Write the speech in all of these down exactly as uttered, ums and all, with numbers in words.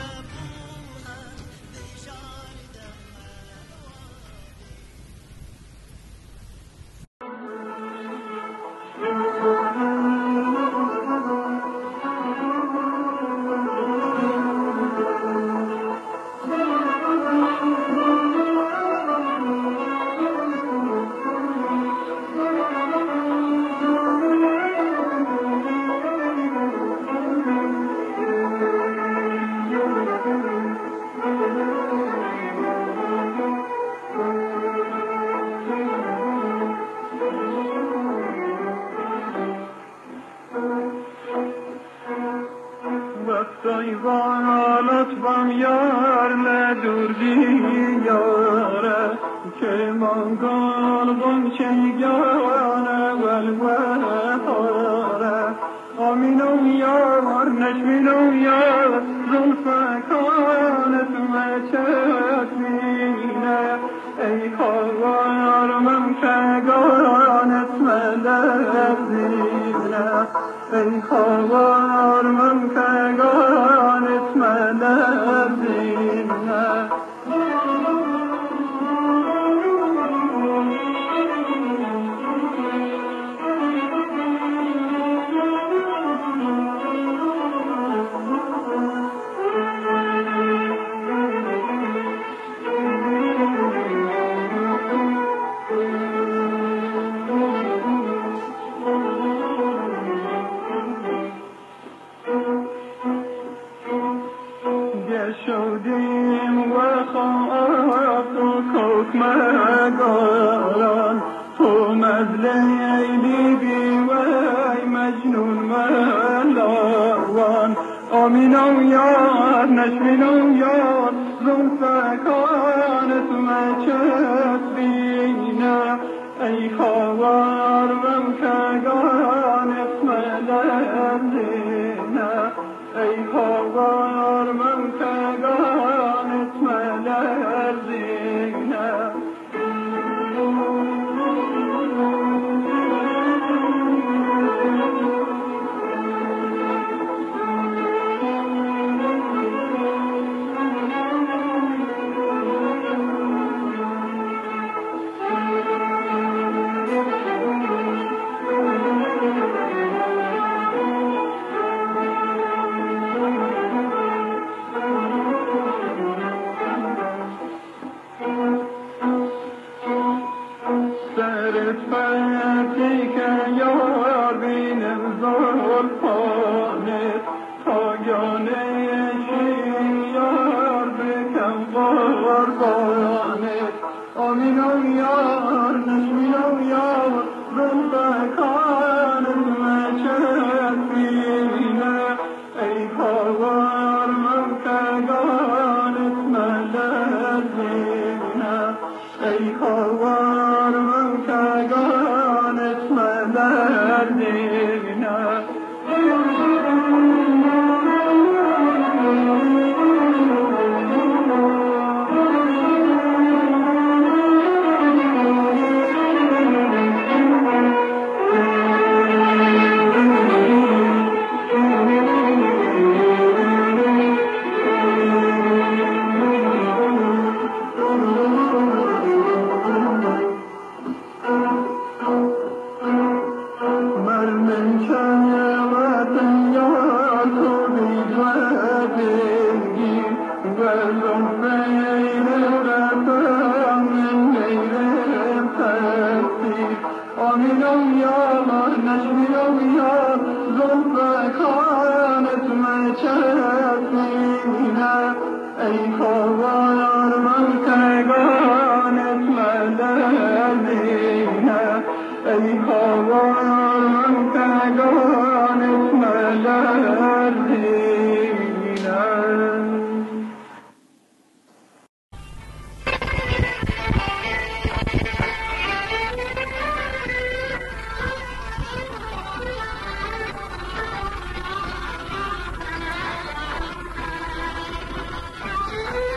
لطفم یار ندوردی یاره که من قلبم چیگانه والوهاره آمینم یار نشمینم یار زلفکانت مچسمینه ای خوار من کگانت ملزینه ای خوار من کگانت ملزینه شدیم و خواب تو کوک مگاران تو مزل لیلی و مجنون ملاوان آمینم یار نشمینم یار زلفکانت مچسبینه ای خوار من کگانت ملزینه ای خوار من کگانت ملزینه فرتی که یار بینم زلفانت پایانه شین یار بکم قربانت آمینم یار نشمینم یار زلفکانت مچسبینه ای خوار من کگانت ملزینه ای خوار من کگانت ملزینه آمینم یار نشمینم یار زلفکانت مچسبینه ای خوار من کگانت ملزینه ای خوار من کگانت ملزینه Thank you.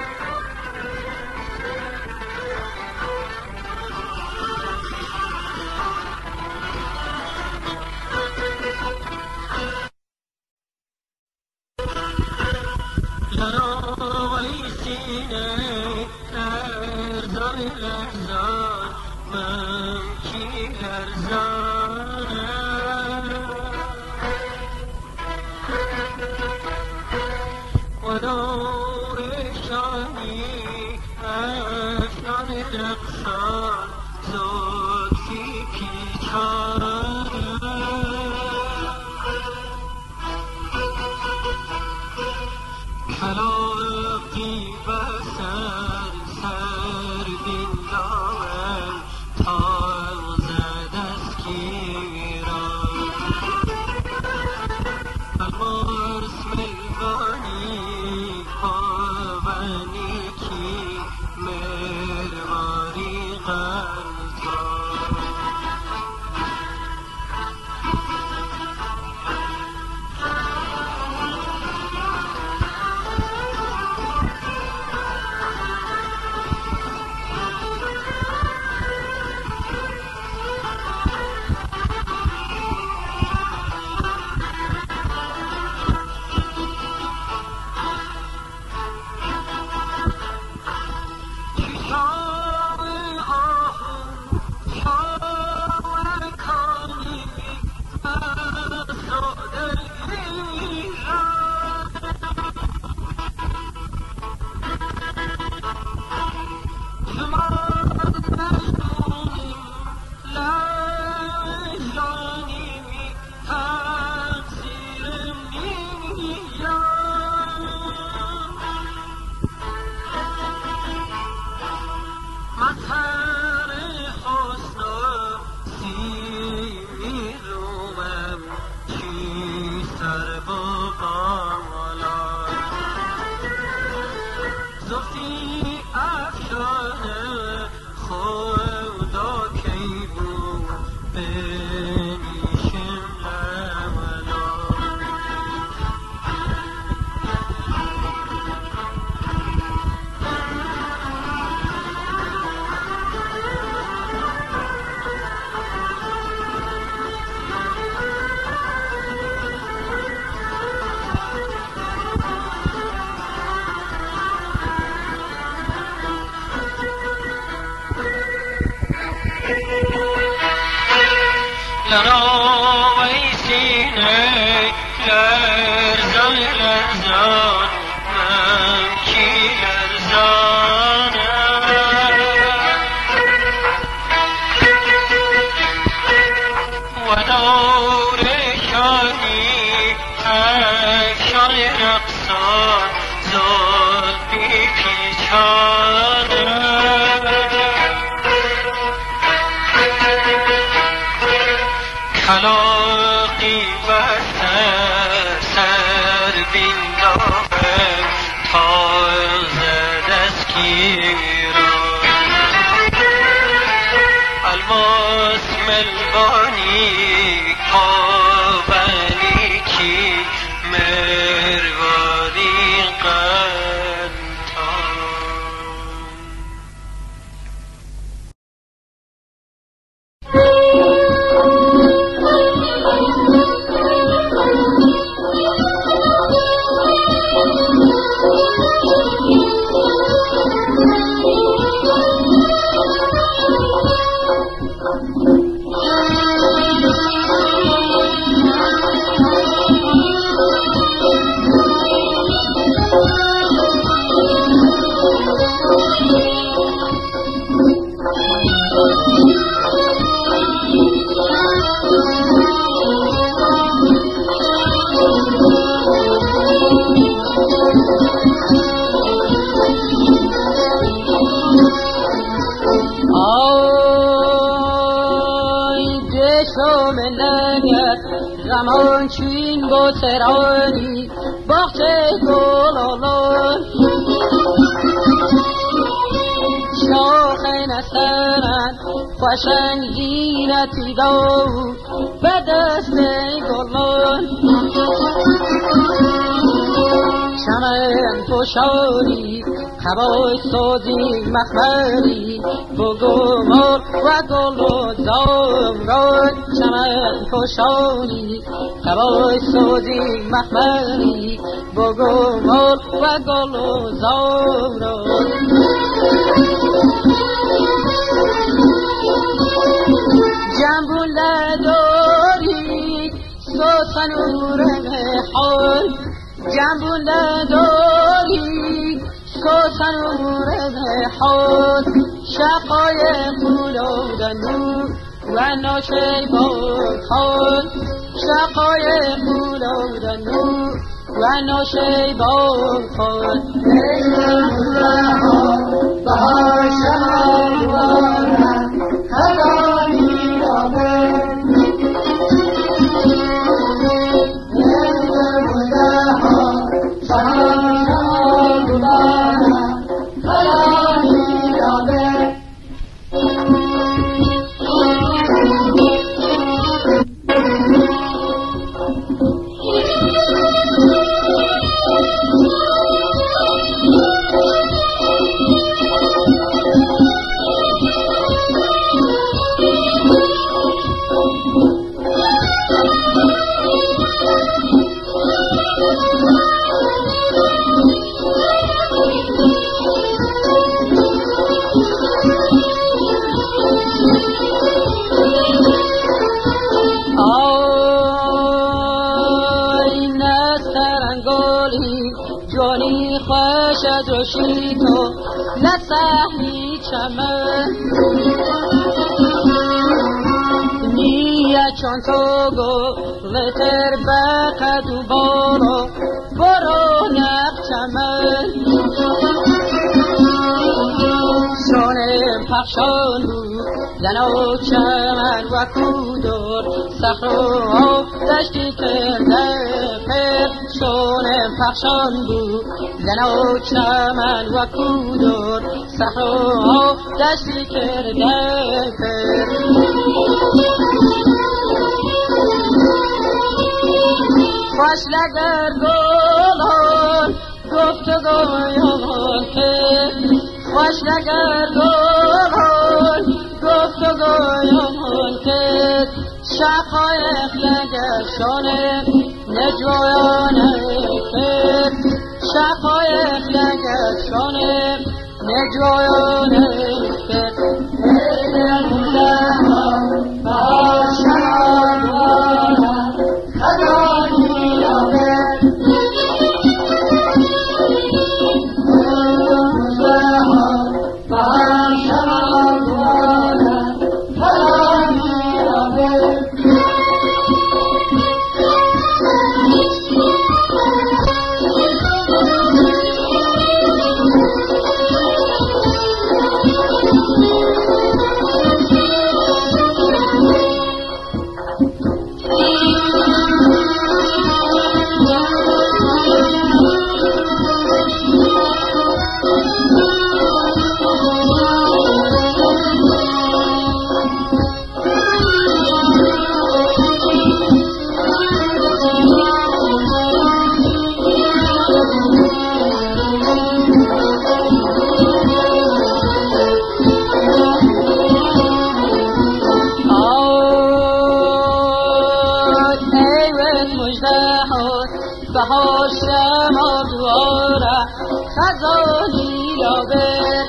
سینه لرزان لرزان من کی لرزانم ودور شانی افشان رقصان زلفی پیچانم کلاقی بسر سر بیندارم تازه دستگیرم الماس ملوانی پاونی کی مرواری غلطان لنوی سینه لرزان لرزان من کی لرزانم و دور شانی افشان رقصان زلفی پیچانم کلاقی بسر سر بیندارم تازه دستگیرم الماس ملوانی پاونی کی مرواری غلطان زمان چین با سرانی باغچه گلالان شاخ نسرن خوشنگ زینتی داود به دست گلان چمن پشانی هوای سازی مخمری بگو مر و گل و زمرد چمن پوشانی هوای سازی مخمری بگو مر و گل و زمرد جنبون نداری سوسن و رنگ حال جنبون نداری سوسن و رنگ حال شقای خلودنو و ناشه بارخان شقای خلودنو و ناشه بارخان بهار شمال هدانی آمد شیتو نسهلی چمن نیه چون تو گو لتر بقد و بارو برو نق چمن شانم پخشان بود زنو چمن و کودور صخرو دشتی کرده پر شانم پخشان بود زنو چمن و کودور صخرو دشتی کرده پر خوش لگر گلان گفتگویان که خوش لگر گلان گفتگویان که شقایق لگر شانه نجویان که شقایق لگر شانه نجویان که میل مولها بهار شمال خدانی آمد بهار شمال خدانی آمد بهار شمال دواره خزانی یابه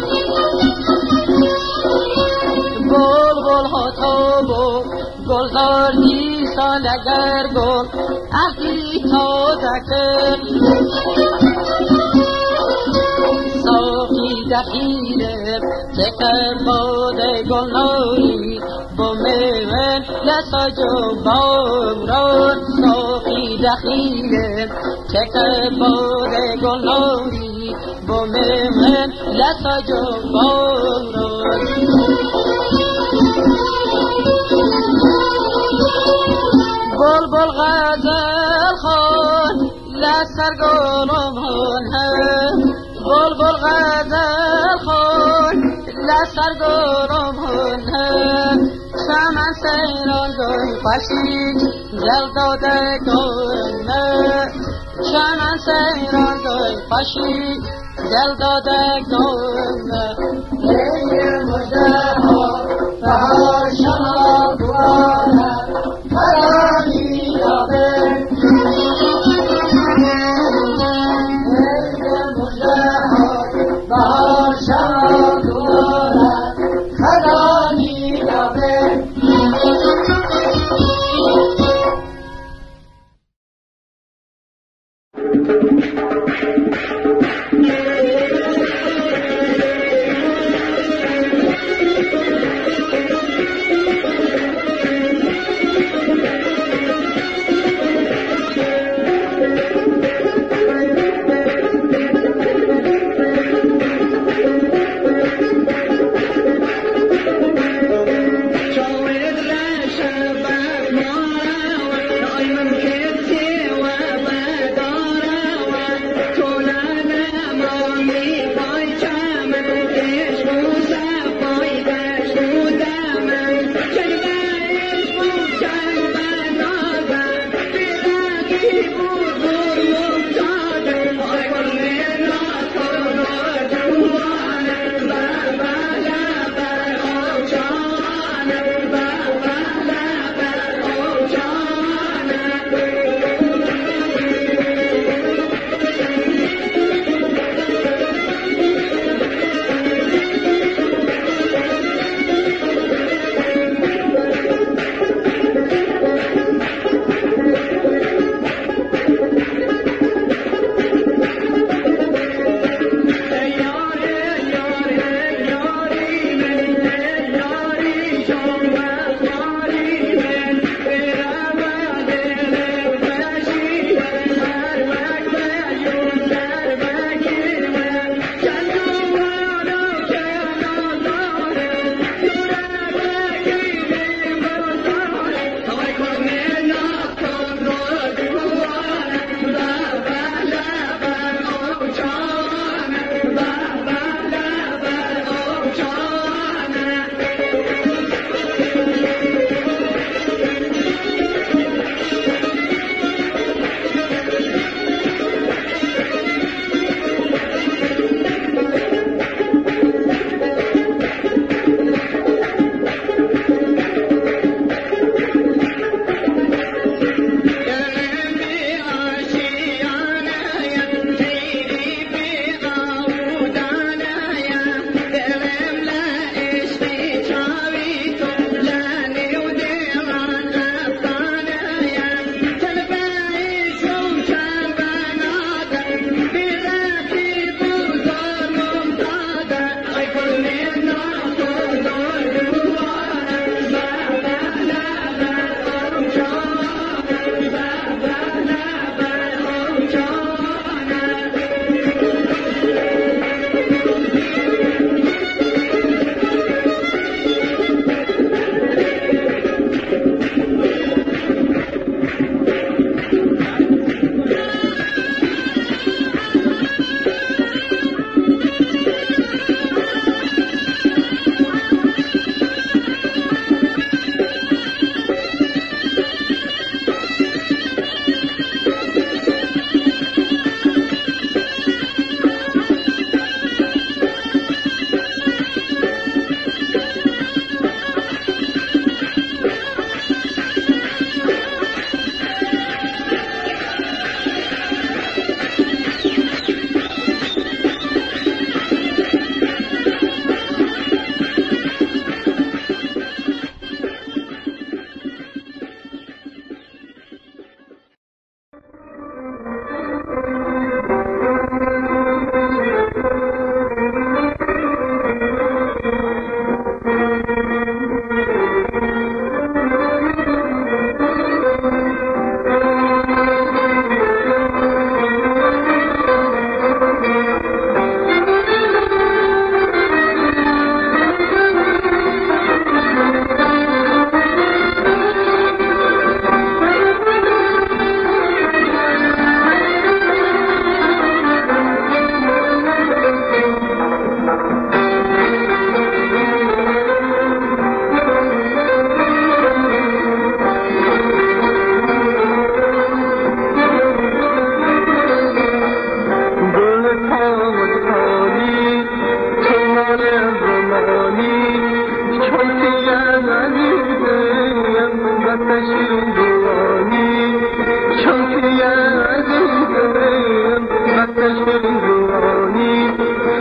بلبل ها تابو گلزار نیستان اگر گل اهلی تازه کرد صافی دخیره تکر باده گل ناری با میون لساجو بامران صافی دخیله تکر باده گل ناری با میون لساجو بامران بلبل غزل خان لسر گلمان هم بلبل غزل خان لسر گلمان هم چمن سیران گوی خوشی دل داده کنه چمن سیران دوی پاشی دل داده گونه ای مجده ها بهار شما دواره خرانی یابه ای مجده ها بهار شما دواره خرانی یابه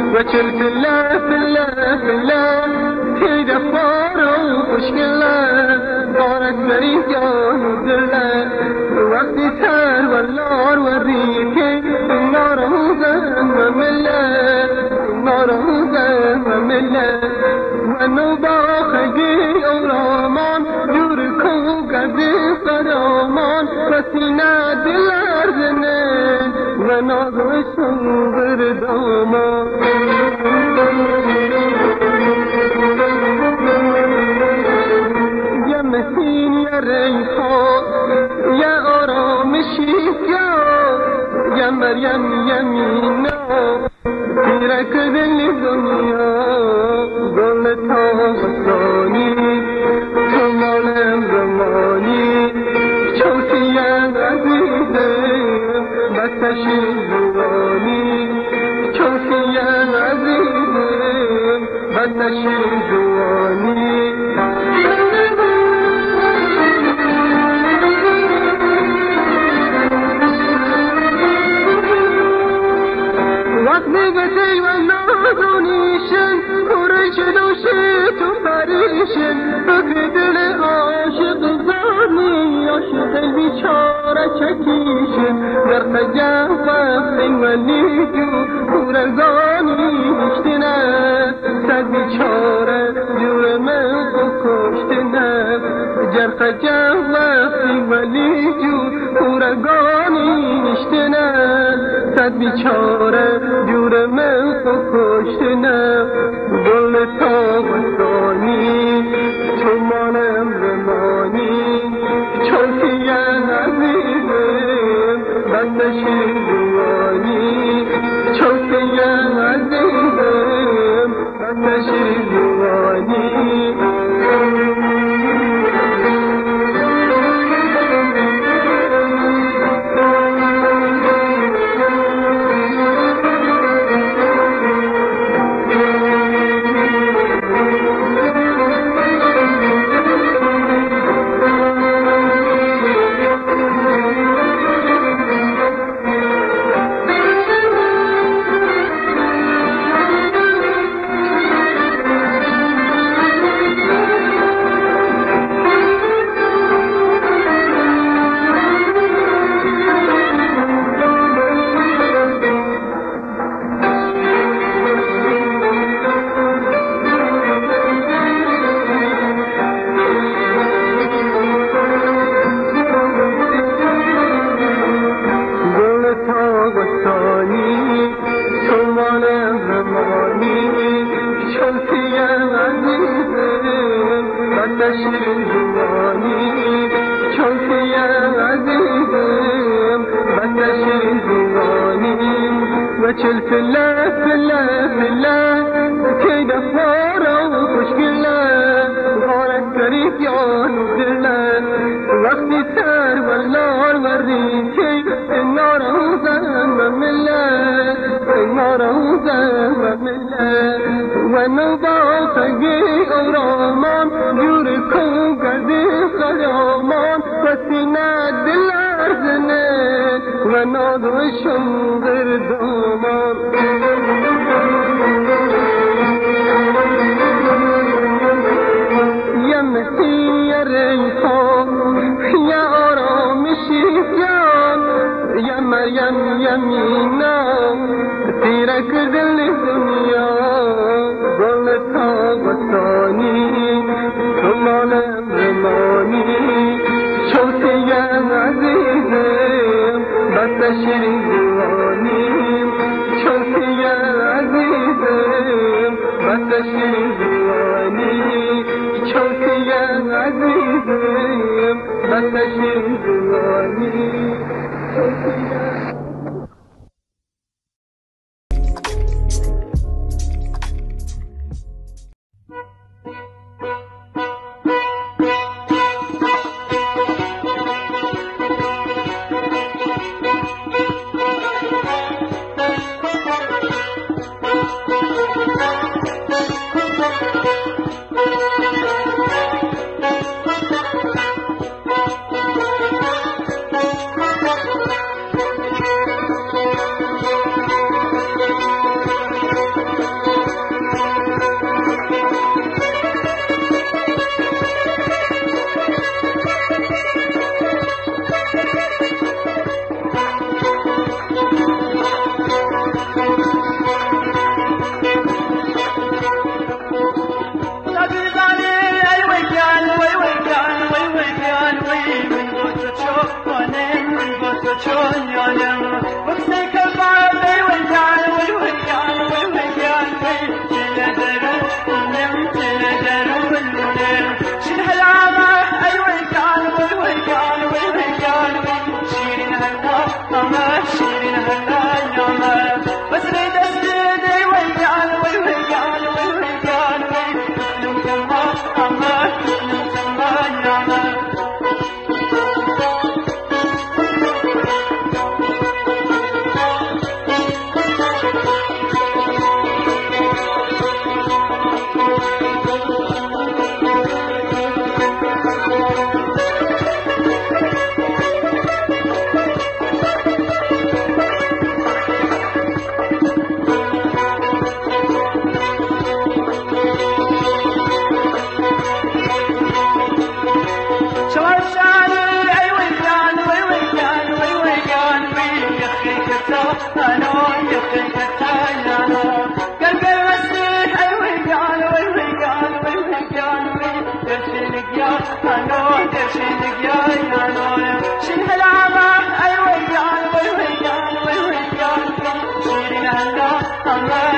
وچل فلا فلا فلا تيدا فارو مشكلة دارت بريد جان ودلة وقت سار والنار والريكي النار هوزا وملا النار هوزا وملا وانو باخجي اورامان جوركو قدي قرامان رسينا دل ارزنين وناغش بردامان يا مسين يا ريحان يا آرامشی يا يا مريم يمينا تیرک دل دنیا گلتا وطانی تو مالم زمانی چوسیم عزیزم بستشی زوانی چوسیم عزیزم بستشی زوانی وقتی و نازونیشن کورش دوشی تو پریشن فکر دل عاشق زانی عاشق بیچاره چکیشن در خجم وقتی ولی جو کورزانی اشتنه سر بیچاره جور من کشتنه در خجم وقتی ولی جو کورگانی اشتنه سر بیچاره جور من کشتنه گل تابستانی تو مانم زمانی چوسیم عزیزم بندشی زوانی چوسیم عزیزم بندشی زوانی وچل فلا فلا فلا كيدا فارا وخشكلا غارت كريك يعان ودلا وقت سار والنار وريكي النار هوزا وملا النار هوزا وملا ونبا فقي اورامان جوركو قدي خيامان وسينا دل ارزنين ونادوشم غردامان يا مسيح يا ريحان يا آرامشی جان يا مريم يمينا تیرک دل دنیا گلتا وطانی تو مالم زمانی چوسیم عزیزم بستشی زوانی چوسیم عزیزم بستشی زوانی چوسیم عزیزم بستشی زوانی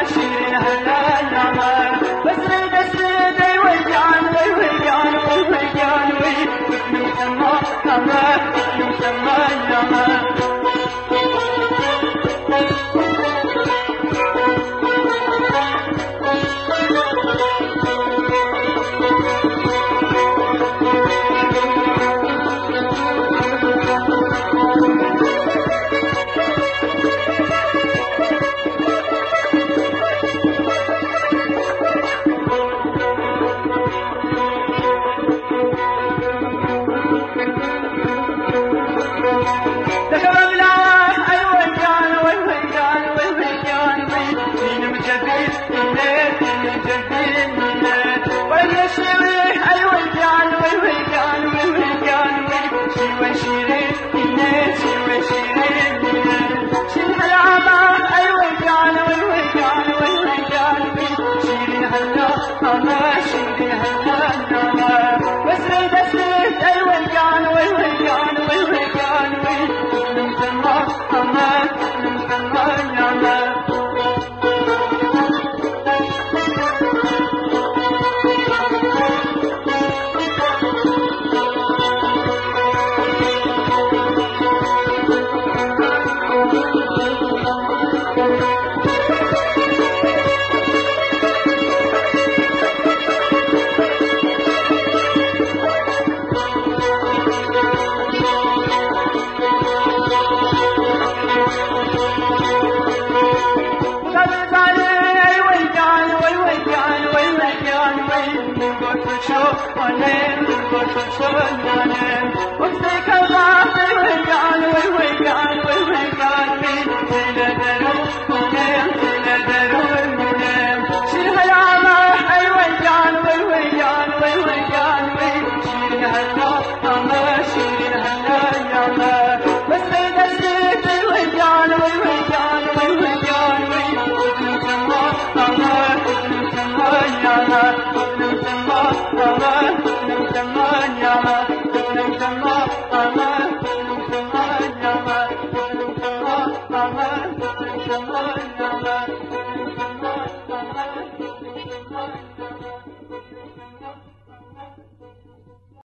شيرين هلا النعمة بس ريد السيدي ويجان ويجان ويجان ويسمى نعمة يسمى النعمة Namaste, Namaste, Namaste, Namaste,